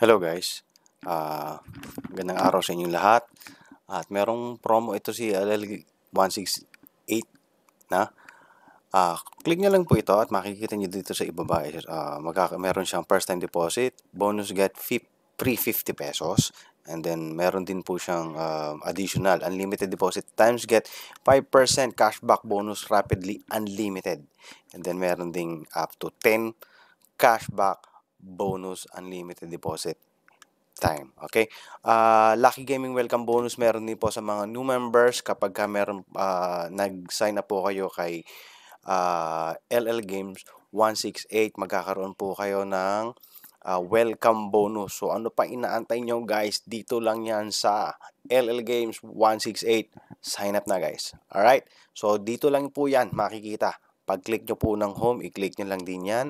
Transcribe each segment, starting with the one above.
Hello guys, magandang araw sa inyong lahat. At merong promo ito si LL168 na. Click nyo lang po ito at makikita nyo dito sa ibaba. Meron siyang first time deposit, bonus get free 50 pesos. And then meron din po siyang additional unlimited deposit times get 5% cashback bonus rapidly unlimited. And then meron ding up to 10 cashback bonus unlimited deposit time. Okay? Lucky Gaming welcome bonus meron din po sa mga new members kapag meron nag-sign up po kayo kay LL Games 168, magkakaroon po kayo ng welcome bonus. So ano pa inaantay nyo guys? Dito lang yan sa LL Games 168. Sign up na guys. Alright? So dito lang po yan makikita. Pag-click nyo po ng home, i-click nyo lang din yan.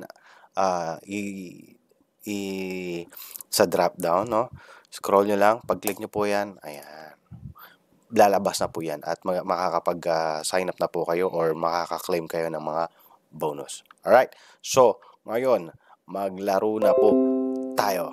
Sa drop down, no? Scroll nyo lang, pag-click nyo po yan, ayan, lalabas na po yan at makakapag-sign up na po kayo or makaka-claim kayo ng mga bonus. Alright, so ngayon maglaro na po tayo.